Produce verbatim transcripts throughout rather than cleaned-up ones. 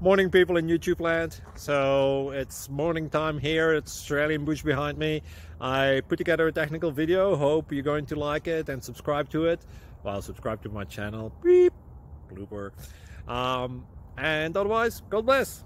Morning, people in YouTube land. So it's morning time here. It's Australian bush behind me. I put together a technical video. Hope you're going to like it and subscribe to it. Well, subscribe to my channel. Beep. Blooper. Um, and otherwise, God bless.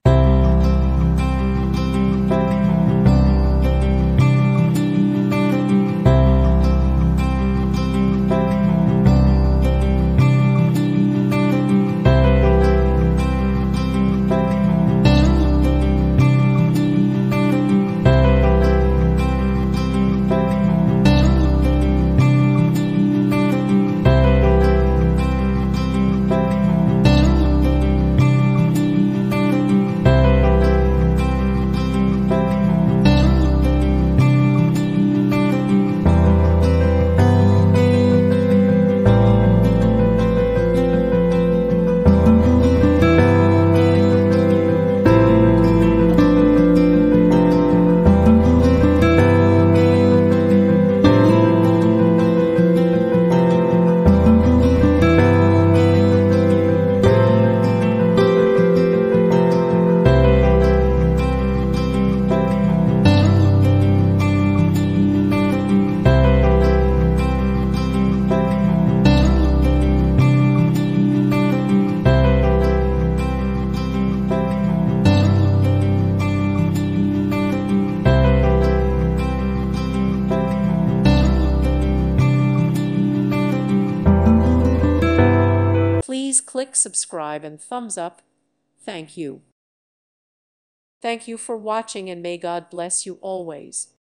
Please click subscribe and thumbs up. Thank you. Thank you for watching, and may God bless you always.